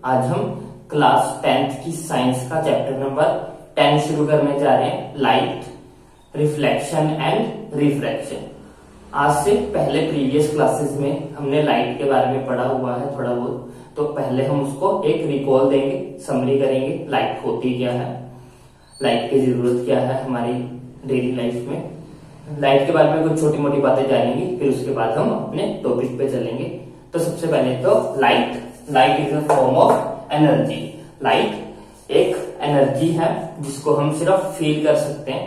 आज हम class 10th की साइंस का चैप्टर नंबर 10 शुरू करने जा रहे हैं, लाइट रिफ्लेक्शन एंड रिफ्रैक्शन। आज से पहले प्रीवियस क्लासेस में हमने लाइट के बारे में पढ़ा हुआ है थोड़ा बहुत, तो पहले हम उसको एक रिकॉल देंगे, समरी करेंगे, लाइट होती क्या है, लाइट की जरूरत क्या है हमारी डेली लाइफ में, लाइट के बारे में कुछ छोटी मोटी बातें जानेंगे, फिर उसके बाद हम अपने टॉपिक पे चलेंगे। तो सबसे पहले तो light is a form of energy. Light एक एनर्जी है जिसको हम सिर्फ फील कर सकते हैं।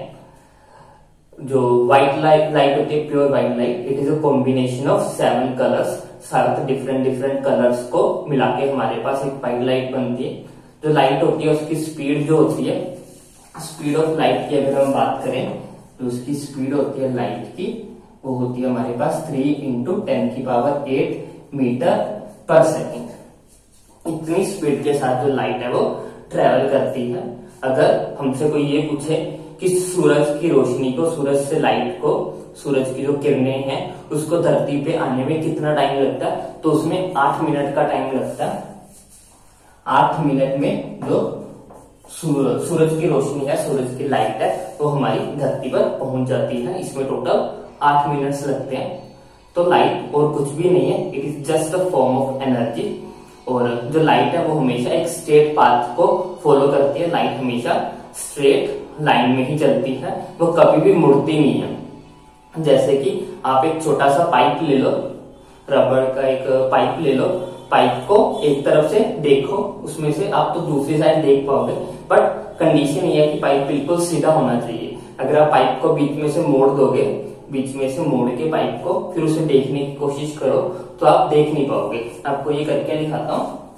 जो व्हाइट लाइट होती है, pure white light, it is a combination of 7 colours, 7 different colours को मिला के हमारे पास एक व्हाइट लाइट बनती है। जो लाइट होती है उसकी स्पीड जो होती है, स्पीड ऑफ लाइट की अगर हम बात करें तो उसकी स्पीड होती है लाइट की, वो होती है हमारे पास 3 × 10⁸ मीटर पर सेकेंड। इतनी स्पीड के साथ जो लाइट है वो ट्रेवल करती है। अगर हमसे कोई ये पूछे कि सूरज की रोशनी को, सूरज से लाइट को, सूरज की जो किरणें हैं उसको धरती पे आने में कितना टाइम लगता है, तो उसमें 8 मिनट का टाइम लगता है। 8 मिनट में जो सूरज की रोशनी है, सूरज की लाइट है, वो हमारी धरती पर पहुंच जाती है। इसमें टोटल 8 मिनट्स लगते हैं। तो लाइट और कुछ भी नहीं है, it is just a form of energy. और जो लाइट है वो हमेशा एक स्ट्रेट पाथ को फॉलो करती है। लाइट हमेशा स्ट्रेट लाइन में ही चलती है, वो कभी भी मुड़ती नहीं है। जैसे कि आप एक छोटा सा पाइप ले लो, रबड़ का एक पाइप ले लो, पाइप को एक तरफ से देखो, उसमें से आप तो दूसरी साइड देख पाओगे, बट कंडीशन ये है कि पाइप बिल्कुल सीधा होना चाहिए। अगर आप पाइप को बीच में से मोड़ दोगे, बीच में से मोड़ के पाइप को फिर उसे देखने की कोशिश करो तो आप देख नहीं पाओगे। आपको ये करके दिखाता हूँ।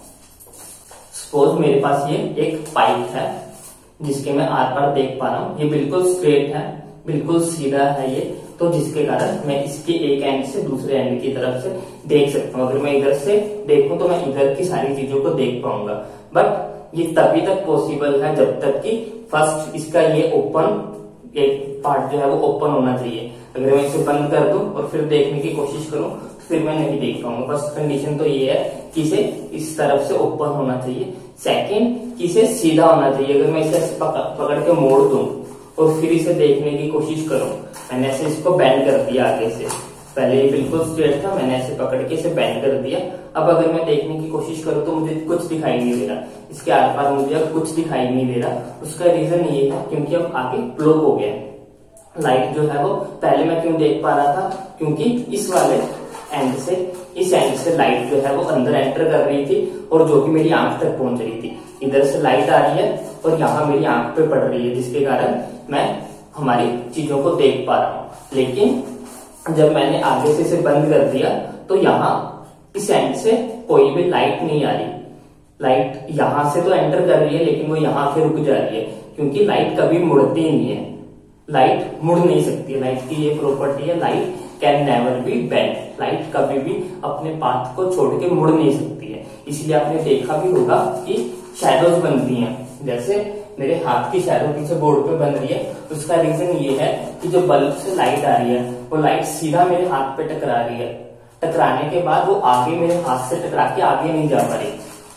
सपोज मेरे पास ये एक पाइप है जिसके मैं आर पार देख पा रहा हूँ, ये बिल्कुल स्ट्रेट है, बिल्कुल सीधा है ये, तो जिसके कारण मैं इसके एक एंड से दूसरे एंड की तरफ से देख सकता हूँ। अगर मैं इधर से देखूं तो मैं इधर की सारी चीजों को देख पाऊंगा, बट ये तभी तक पॉसिबल है जब तक कि फर्स्ट इसका ये ओपन एक पार्ट जो है वो ओपन होना चाहिए। अगर मैं इसे बंद कर दूं और फिर देखने की कोशिश करूं तो फिर मैं नहीं देख पाऊंगा। फर्स्ट कंडीशन तो ये है कि इसे इस तरफ से ओपन होना चाहिए। सेकंड, कि इसे सीधा होना चाहिए। अगर मैं इसे पकड़ के मोड़ दूं और फिर इसे देखने की कोशिश करूं, मैंने ऐसे इसको बेंड कर दिया आगे से, पहले ये बिल्कुल स्ट्रेट था, मैंने ऐसे पकड़ के इसे बेंड कर दिया। अब अगर मैं देखने की कोशिश करूं तो मुझे कुछ दिखाई नहीं दे रहा, इसके आर पार मुझे अब कुछ दिखाई नहीं दे रहा। उसका रीजन ये है क्योंकि अब आगे ब्लॉक हो गया है। लाइट जो है वो पहले मैं क्यों देख पा रहा था, क्योंकि इस वाले एंड से, इस एंड से लाइट जो है वो अंदर एंटर कर रही थी और जो कि मेरी आंख तक पहुंच रही थी। इधर से लाइट आ रही है और यहाँ मेरी आंख पे पड़ रही है, जिसके कारण मैं हमारी चीजों को देख पा रहा हूँ। लेकिन जब मैंने आगे से इसे बंद कर दिया तो यहाँ इस एंड से कोई भी लाइट नहीं आ रही। लाइट यहाँ से तो एंटर कर रही है लेकिन वो यहाँ पे रुक जा रही है, क्योंकि लाइट कभी मुड़ती नहीं है, लाइट मुड़ नहीं सकती। लाइट की ये प्रॉपर्टी है, light can never be bend. लाइट कभी भी अपने पाथ को छोड़ के मुड़ नहीं सकती है। इसलिए आपने देखा भी होगा कि शैडोज बनती हैं, जैसे मेरे हाथ की शैडो पीछे बोर्ड पे बन रही है। उसका रीजन ये है कि जो बल्ब से लाइट आ रही है वो लाइट सीधा मेरे हाथ पे टकरा रही है। टकराने के बाद वो आगे मेरे हाथ से टकरा के आगे नहीं जा पा रही।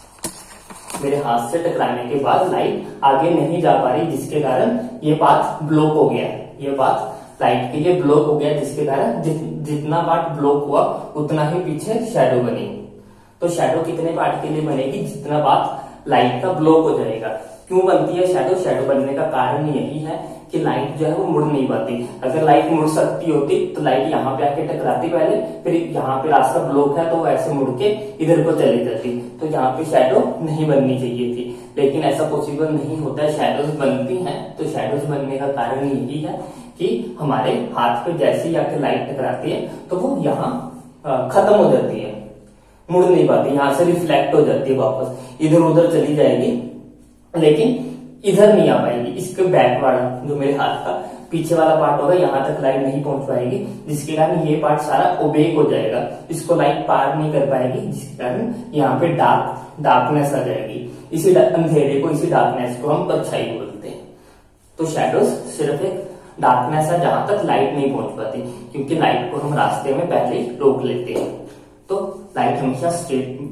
मेरे हाथ से टकराने के बाद लाइट आगे नहीं जा पा रही, जिसके कारण ये पाथ ब्लॉक हो गया। ये पाथ लाइट के लिए ब्लॉक हो गया, जिसके कारण जितना पार्ट ब्लॉक हुआ उतना ही पीछे शैडो बनी। तो शैडो कितने पार्ट के लिए बनेगी, जितना पार्ट लाइट का ब्लॉक हो जाएगा। क्यों बनती है शैडो? शैडो बनने का कारण यही है कि लाइट जो है वो मुड़ नहीं पाती। अगर लाइट मुड़ सकती होती तो लाइट यहाँ पे आके टकराती पहले, फिर यहाँ पे रास्ता ब्लॉक है तो वो ऐसे मुड़ के इधर को चली जाती, तो यहाँ पे शैडो नहीं बननी चाहिए थी। लेकिन ऐसा पॉसिबल नहीं होता है, शैडोज बनती हैं। तो शैडोज बनने का कारण यही है कि हमारे हाथ पे जैसे ही आके लाइट टकराती है तो वो यहाँ खत्म हो जाती है, मुड़ नहीं पाती, यहाँ से रिफ्लेक्ट हो जाती है, वापस इधर उधर चली जाएगी, लेकिन इधर नहीं आ पाएगी। इसके बैक वाला जो मेरे हाथ का पीछे वाला पार्ट होगा, यहाँ तक लाइट नहीं पहुंच पाएगी, जिसके कारण ये पार्ट सारा ओबेक हो जाएगा, इसको लाइट पार नहीं कर पाएगी, जिसके कारण यहाँ पे डार्कनेस आ जाएगी। इसी अंधेरे को, इसी डार्कनेस को हम परछाई बोलते हैं। तो शैडोज सिर्फ एक डार्कनेस है जहां तक लाइट नहीं पहुंच पाती, क्योंकि लाइट को हम रास्ते में पहले ही रोक लेते हैं। तो लाइट हमेशा स्ट्रेट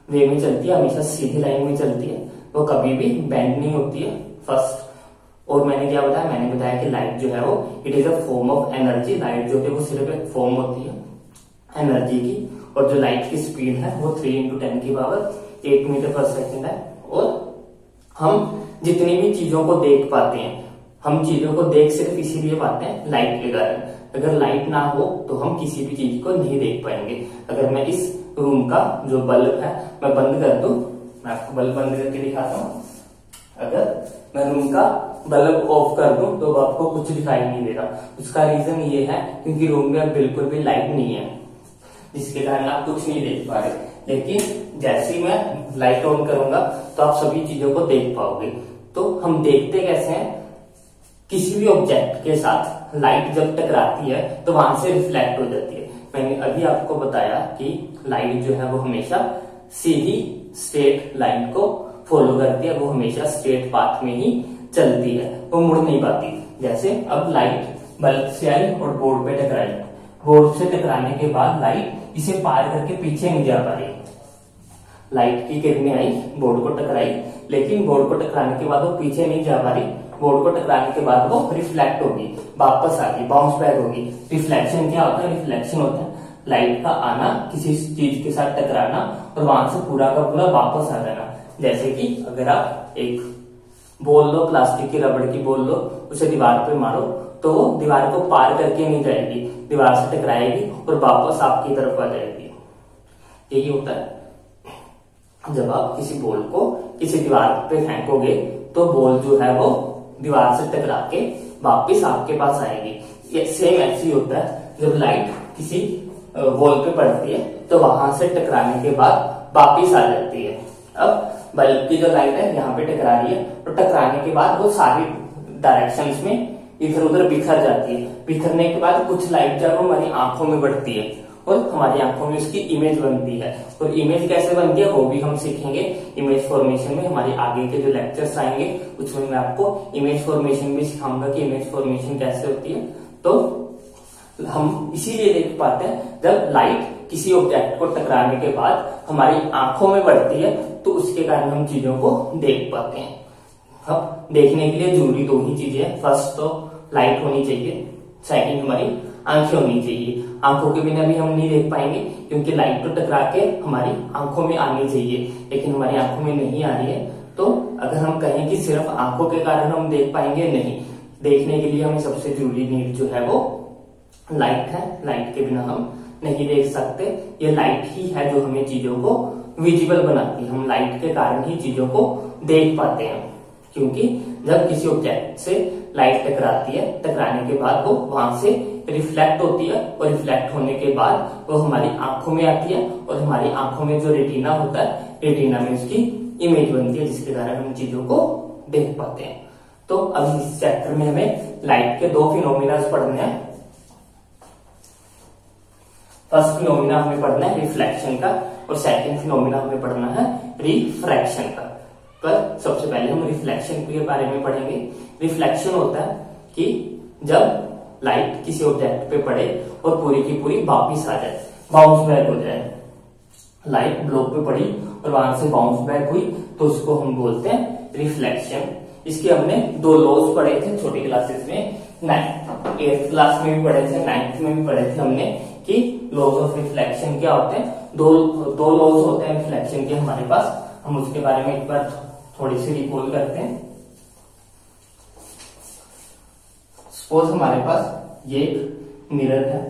वे में चलती है, हमेशा सीधी लाइन में चलती है, वो कभी भी बेंड नहीं होती है। फर्स्ट, और मैंने क्या बताया, मैंने बताया कि लाइट जो है वो it is a form of energy. Light जो है वो सिर्फ एक फॉर्म होती है एनर्जी की, और जो लाइट की स्पीड है वो 3 × 10⁸ मीटर पर सेकेंड है। और हम जितनी भी चीजों को देख पाते हैं, हम चीजों को देख सिर्फ इसीलिए पाते हैं लाइट के कारण। अगर लाइट ना हो तो हम किसी भी चीज को नहीं देख पाएंगे। अगर मैं इस रूम का जो बल्ब है मैं बंद कर दूं, मैं आपको बल्ब बंद करके दिखाता हूं। अगर मैं रूम का बल्ब ऑफ कर दूं तो आपको कुछ दिखाई नहीं देगा। उसका रीजन ये है क्योंकि रूम में अब बिल्कुल भी लाइट नहीं है, जिसके कारण आप कुछ नहीं देख पा रहे। लेकिन जैसे ही मैं लाइट ऑन करूंगा तो आप सभी चीजों को देख पाओगे। तो हम देखते कैसे हैं, किसी भी ऑब्जेक्ट के साथ लाइट जब टकराती है तो वहां से रिफ्लेक्ट हो जाती है। मैंने अभी आपको बताया कि लाइट जो है वो हमेशा सीधी स्ट्रेट लाइन को फॉलो करती है, वो हमेशा स्ट्रेट पाथ में ही चलती है, वो मुड़ नहीं पाती। जैसे अब लाइट बल्ब से आई और बोर्ड पे टकराई, बोर्ड से टकराने के बाद लाइट इसे पार करके पीछे नहीं जा पा रही। लाइट की किरणें आई, बोर्ड को टकराई, लेकिन बोर्ड को टकराने के बाद वो पीछे नहीं जा पा रही। बोर्ड को टकराने के बाद वो रिफ्लेक्ट होगी, वापस आ गई, बाउंस बैक होगी। रिफ्लेक्शन क्या होता है? रिफ्लेक्शन होता है लाइट का आना, किसी चीज के साथ टकराना और वहां से पूरा का पूरा वापस आ जाना। जैसे कि अगर आप एक बॉल लो, प्लास्टिक की रबड़ की बॉल लो, उसे दीवार पे मारो तो वो दीवार को पार करके नहीं जाएगी, दीवार से टकराएगी और वापस आपकी तरफ आ जाएगी। यही होता है जब आप किसी बॉल को किसी दीवार पे फेंकोगे तो बॉल जो है वो दीवार से टकरा के वापस आपके पास आएगी। ये सेम ऐसे ही होता है जब लाइट किसी बॉल पे पड़ती है तो वहां से टकराने के बाद वापस आ जाती है। अब बल्ब की जो लाइट है यहाँ पे टकरा रही है और टकराने के बाद वो सारी डायरेक्शंस में इधर उधर बिखर जाती है। बिखरने के बाद कुछ लाइट जब हमारी आंखों में बढ़ती है और हमारी आंखों में उसकी इमेज बनती है। और इमेज कैसे बनती है वो भी हम सीखेंगे इमेज फॉर्मेशन में। हमारे आगे के जो लेक्चर्स आएंगे उसमें मैं आपको इमेज फॉर्मेशन भी सिखाऊंगा कि इमेज फॉर्मेशन कैसे होती है। तो हम इसीलिए देख पाते हैं जब लाइट किसी ऑब्जेक्ट को टकराने के बाद हमारी आंखों में बढ़ती है तो उसके कारण हम चीजों को देख पाते हैं। अब देखने के लिए जरूरी दो ही चीजें हैं। फर्स्ट तो लाइट होनी चाहिए, सेकंड हमारी आंखें होनी चाहिए। आंखों के बिना भी हम नहीं देख पाएंगे क्योंकि लाइट तो टकरा के हमारी आंखों में आनी चाहिए, लेकिन हमारी आंखों में नहीं आ रही है। तो अगर हम कहें कि सिर्फ आंखों के कारण हम देख पाएंगे, नहीं, देखने के लिए हमें सबसे जरूरी नीड जो है वो लाइट है। लाइट के बिना हम नहीं देख सकते। ये लाइट ही है जो हमें चीजों को विजिबल बनाती है। हम लाइट के कारण ही चीजों को देख पाते हैं, क्योंकि जब किसी ऑब्जेक्ट से लाइट टकराती है, टकराने के बाद वो वहां से रिफ्लेक्ट होती है और रिफ्लेक्ट होने के बाद वो हमारी आंखों में आती है और हमारी आंखों में जो रेटिना होता है, रेटिना में उसकी इमेज बनती है, जिसके कारण हम चीजों को देख पाते हैं। तो अब इस चैप्टर में हमें लाइट के दो फिनोमिना पढ़ने हैं। फर्स्ट फिनोमिना हमें पढ़ना है रिफ्लेक्शन का और सेकंड फिनोमिना हमें पढ़ना है रिफ्रैक्शन का। पर सबसे पहले हम रिफ्लेक्शन के बारे में पढ़ेंगे। रिफ्लेक्शन होता है कि जब लाइट किसी ऑब्जेक्ट पे पड़े और पूरी की पूरी वापिस आ जाए, बाउंस बैक हो जाए। लाइट ब्लॉक पे पड़ी और वहां से बाउंस बैक हुई तो उसको हम बोलते हैं रिफ्लेक्शन। इसके हमने दो लॉज पढ़े थे छोटी क्लासेस में, 8th क्लास में भी पढ़े थे, 9th में भी पढ़े थे हमने कि लॉज ऑफ रिफ्लेक्शन क्या होते हैं। दो लॉज होते हैं रिफ्लेक्शन के हमारे पास। हम उसके बारे में एक बार थोड़ी सी रिकॉल करते हैं। सपोज हमारे पास ये एक मिरर है,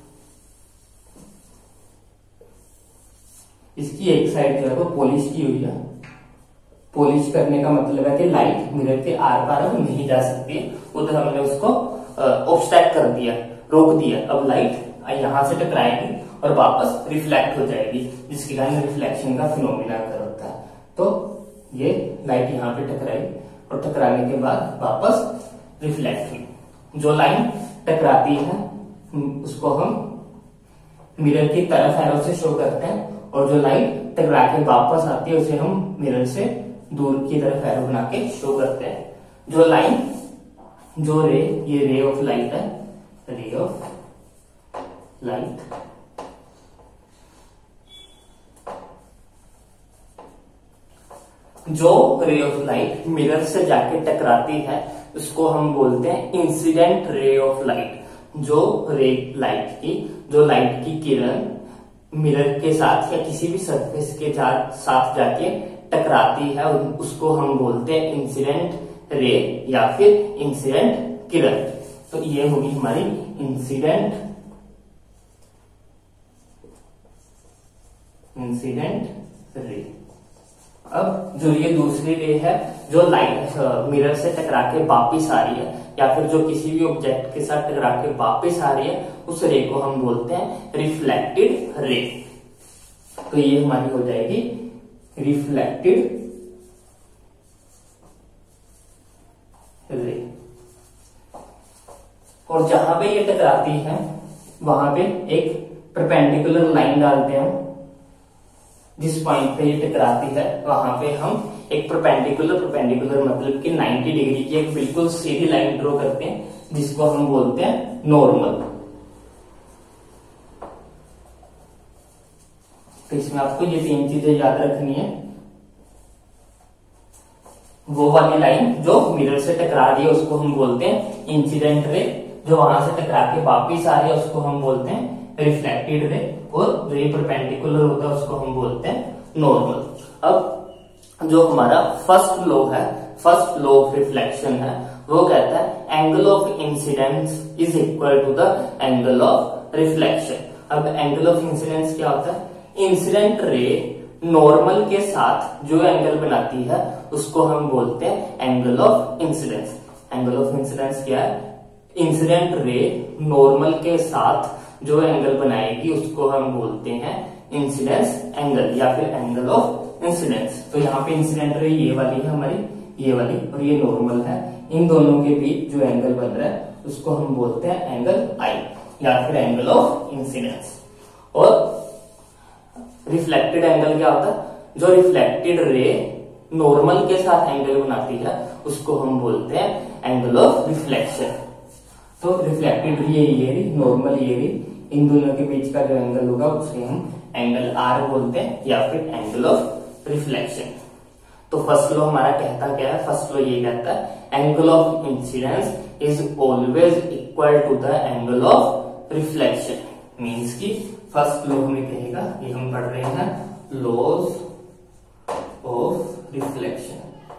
इसकी एक साइड जो है वो पॉलिश की हुई है। पॉलिश करने का मतलब है कि लाइट मिरर के आर पार अब नहीं जा सकती है, उधर हमने उसको ऑब्स्ट्रैक्ट कर दिया, रोक दिया। अब लाइट यहां से टकराएगी और वापस रिफ्लेक्ट हो जाएगी, जिसके कारण रिफ्लेक्शन का फिनोमिना होता है। तो ये लाइट यहाँ पे टकराई और टकराने के बाद वापस रिफ्लेक्ट हुई। जो लाइन टकराती है उसको हम मिरर की तरफ एरो से शो करते हैं और जो लाइट टकरा के वापस आती है उसे हम मिरर से दूर की तरफ एरो बना के शो करते हैं। जो लाइन, जो रे, ये रे ऑफ लाइट है, रे ऑफ लाइट। जो रे ऑफ लाइट मिरर से जाके टकराती है उसको हम बोलते हैं इंसिडेंट रे ऑफ लाइट। जो लाइट की किरण मिरर के साथ या किसी भी सरफेस के साथ जाके टकराती है उसको हम बोलते हैं इंसिडेंट रे या फिर इंसिडेंट किरण। तो ये होगी हमारी इंसिडेंट रे। अब जो ये दूसरी रे है जो लाइट मिरर से टकरा के वापिस आ रही है या फिर जो किसी भी ऑब्जेक्ट के साथ टकरा के वापिस आ रही है उस रे को हम बोलते हैं रिफ्लेक्टेड रे। तो ये हमारी हो जाएगी रिफ्लेक्टेड रे। और जहां पे ये टकराती है वहां पे एक परपेंडिकुलर लाइन डालते हैं। जिस पॉइंट पे ये टकराती है वहां पे हम एक परपेंडिकुलर मतलब कि 90 डिग्री की एक बिल्कुल सीधी लाइन ड्रॉ करते हैं जिसको हम बोलते हैं नॉर्मल। तो इसमें आपको ये 3 चीजें याद रखनी है। वो वाली लाइन जो मिरर से टकरा रही है उसको हम बोलते हैं इंसिडेंट रे, जो वहां से टकरा के वापिस आ रही है उसको हम बोलते हैं रिफ्लेक्टेड रे, और जो ये परपेंडिकुलर होता है उसको हम बोलते हैं नॉर्मल। अब जो हमारा फर्स्ट लॉ ऑफ रिफ्लेक्शन है वो कहता है angle of incidence is equal to the angle of reflection. अब एंगल ऑफ इंसिडेंस क्या होता है? इंसिडेंट रे नॉर्मल के साथ जो एंगल बनाती है उसको हम बोलते हैं angle of incidence. Angle of incidence क्या है? इंसिडेंट रे नॉर्मल के साथ जो एंगल बनाएगी उसको हम बोलते हैं इंसिडेंस एंगल या फिर एंगल ऑफ इंसिडेंस। तो यहाँ पे इंसिडेंट रे ये वाली है हमारी, ये वाली, और ये नॉर्मल है। इन दोनों के बीच जो एंगल बन रहा है उसको हम बोलते हैं एंगल आई या फिर एंगल ऑफ इंसिडेंस। और रिफ्लेक्टेड एंगल क्या होता है? जो रिफ्लेक्टेड रे नॉर्मल के साथ एंगल बनाती है उसको हम बोलते हैं एंगल ऑफ रिफ्लेक्शन। तो रिफ्लेक्टेड रे ये रही, नॉर्मल ये रही, इन दोनों के बीच का जो एंगल होगा उसे हम एंगल आर बोलते हैं या फिर एंगल ऑफ रिफ्लेक्शन। तो फर्स्ट लॉ हमारा कहता क्या है? फर्स्ट लॉ ये कहता है angle of incidence is always equal to the angle of reflection. Means की फर्स्ट लॉ हमें कहेगा, ये हम पढ़ रहे हैं लॉज ऑफ रिफ्लेक्शन।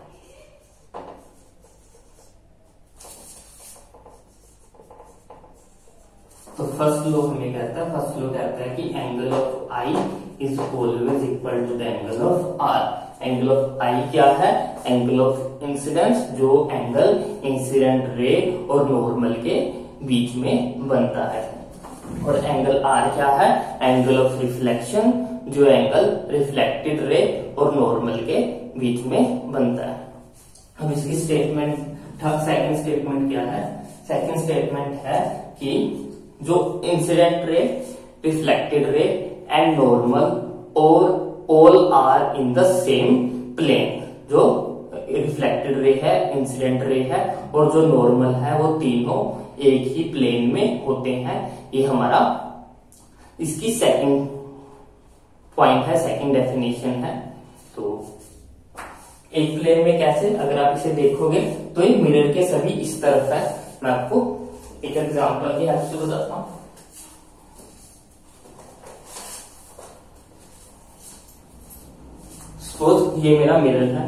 तो फर्स्ट लॉ हमें कहता है कि angle of I is always equal to the angle of R. Angle of I क्या है? एंगल ऑफ इंसिडेंस, जो एंगल इंसिडेंट रे और नॉर्मल के बीच में बनता है। और एंगल आर क्या है? एंगल ऑफ रिफ्लेक्शन, जो एंगल रिफ्लेक्टेड रे और नॉर्मल के बीच में बनता है। अब इसकी स्टेटमेंट, सेकंड स्टेटमेंट क्या है? सेकंड स्टेटमेंट है कि जो incident ray, reflected ray and normal और all are in the same plane. जो रिफ्लेक्टेड रे है, इंसिडेंट रे है और जो नॉर्मल है वो तीनों एक ही प्लेन में होते हैं। ये हमारा इसकी सेकंड पॉइंट है, सेकंड डेफिनेशन है। तो एक प्लेन में कैसे? अगर आप इसे देखोगे तो ये मिरर के सभी इस तरफ है। मैं आपको एक एग्जांपल की हेल्प से बताता हूं। सपोज ये मेरा मिरर है,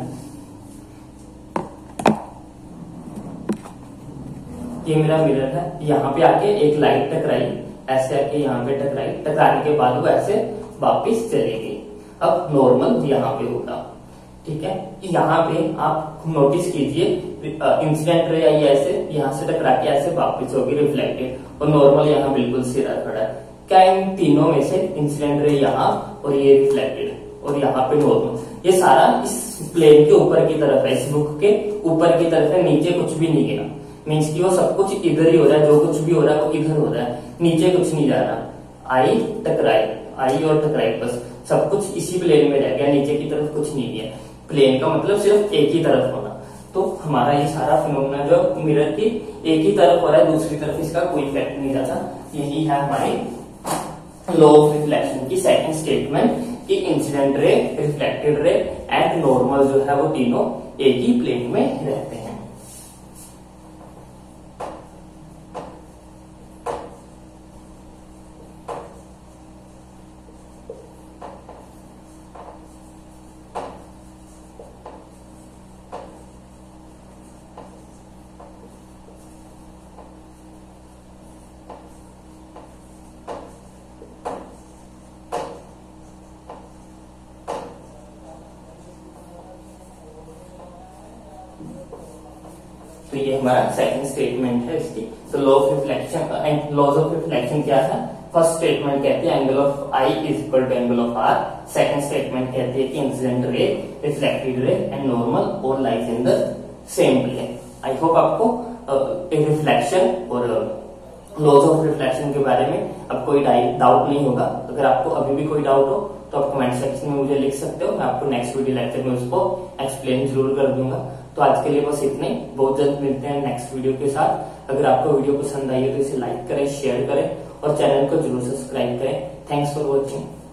ये मेरा मिरर है। यहाँ पे आके एक लाइट टकराई, ऐसे आके यहाँ पे टकराई, टकराने के बाद वो ऐसे वापिस चलेगी। अब नॉर्मल यहाँ पे होगा, ठीक है। यहाँ पे आप नोटिस कीजिए इंसिडेंट रे आई ऐसे, यहाँ से टकरा के ऐसे वापिस होगी रिफ्लेक्टेड, और नॉर्मल यहाँ बिल्कुल सीधा खड़ा है। क्या इन तीनों में से इंसिडेंट रे यहाँ और ये रिफ्लेक्टेड और यहाँ पे नॉर्मल, ये सारा इस प्लेन के ऊपर की तरफ है, इस बुक के ऊपर की तरफ है, नीचे कुछ भी नहीं गिरा। मीन्स की वो सब कुछ इधर ही हो रहा है, जो कुछ भी हो रहा है वो इधर हो रहा है, नीचे कुछ नहीं जा रहा। आई टकराई, आई और टकराई, बस सब कुछ इसी प्लेन में रह गया, नीचे की तरफ कुछ नहीं गया। प्लेन का मतलब सिर्फ एक ही तरफ होना। तो हमारा ये सारा फिनोमेना जो मिरर की एक ही तरफ हो रहा है, दूसरी तरफ इसका कोई इफेक्ट नहीं जाता। यही है हमारी लॉ ऑफ रिफ्लेक्शन की सेकंड स्टेटमेंट कि incident ray, reflected ray and and normal जो है वो तीनों एक ही प्लेन में रहते हैं। तो ये हमारा सेकंड स्टेटमेंट है इसकी। तो law of reflection and laws of reflection क्या था? फर्स्ट स्टेटमेंट कहती है angle of I is equal to angle of R. Second statement कहती है कि incident ray, reflected ray and normal और lies in the same plane. I hope आपको reflection और लॉज ऑफ रिफ्लेक्शन के बारे में अब कोई डाउट नहीं होगा। अगर आपको अभी भी कोई डाउट हो तो आप कमेंट सेक्शन में मुझे लिख सकते हो, मैं आपको नेक्स्ट वीडियो लेक्चर में उसको एक्सप्लेन जरूर कर दूंगा। तो आज के लिए बस इतना ही, बहुत जल्द मिलते हैं नेक्स्ट वीडियो के साथ। अगर आपको वीडियो पसंद आई है तो इसे लाइक करें, शेयर करें और चैनल को जरूर सब्सक्राइब करें। Thanks for watching.